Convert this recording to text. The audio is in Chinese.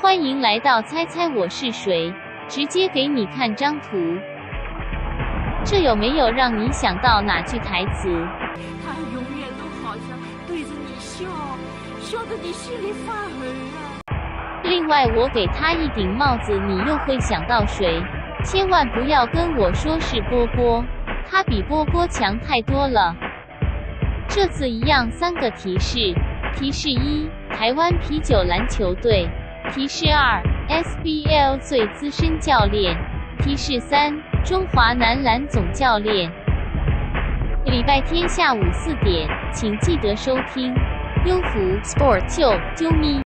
欢迎来到猜猜我是谁，直接给你看张图。这有没有让你想到哪句台词？ 他永远都好像对着你笑，笑得你心里发冷啊。 另外，我给他一顶帽子，你又会想到谁？千万不要跟我说是波波，他比波波强太多了。这次一样3个提示。提示1：台湾啤酒篮球队。提示2： SBL 最资深教练。提示3：中华男篮总教练。礼拜天下午4点，请记得收听优福 Sport 9咪。